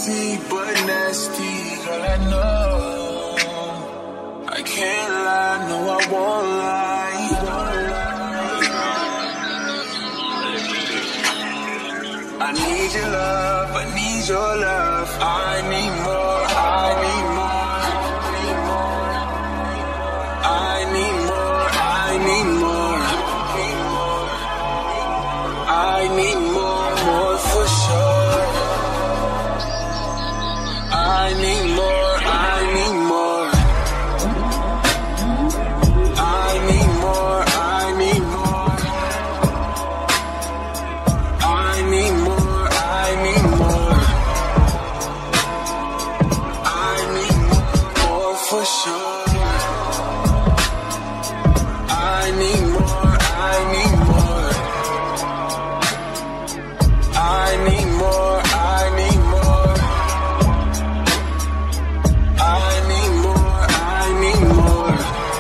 easy but nasty, girl, I know. I can't lie, no, I won't lie. I need your love, I need your love. I need more, I need more. I need more, I need more. I need more, more for sure. I need more, I need more. I need more, I need more. I need more, I need more. I need more for sure. I need more, I need more. I need more, I need more. I need more, I need more.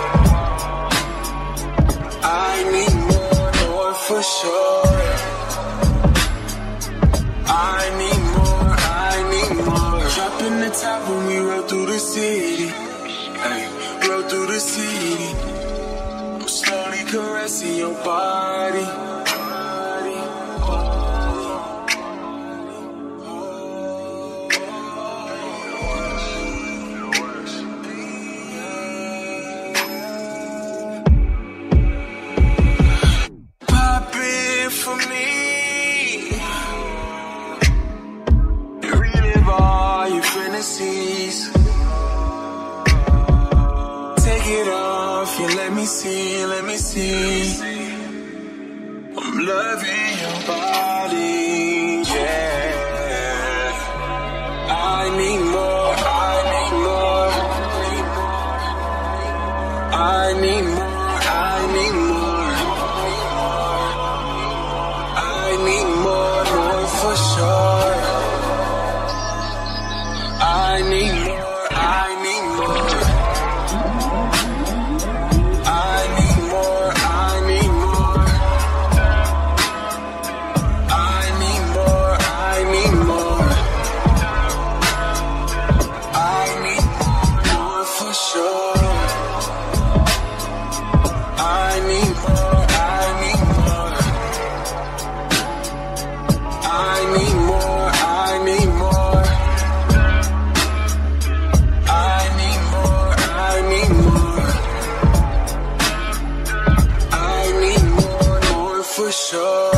I need more for sure. I need more, I need more. Dropping the top when we roll through the city. Hey, roll through the city. I'm slowly caressing your body. For me, and relive all your fantasies. Take it off and let me see, let me see. I'm loving your body, yeah. I need more, I need more. I need more, I need more. I need more, more for sure. I need more, I need more. I need more, I need more. I need more, I need more. I need more for sure. I need more, I need more. I need more, I need more. I need more, I need more. I need more for sure.